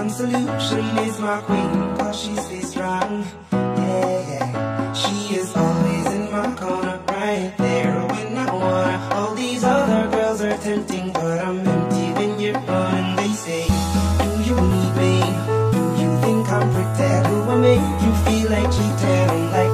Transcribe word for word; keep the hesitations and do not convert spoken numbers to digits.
one solution is my queen, cause she stays strong. Yeah, yeah. She is always in my corner, right there when I wanna. All these other girls are tempting, but I'm empty when you're gone. And they say, do you need me? Do you think I'm pretend? Do I make you feel like cheating? I'm like,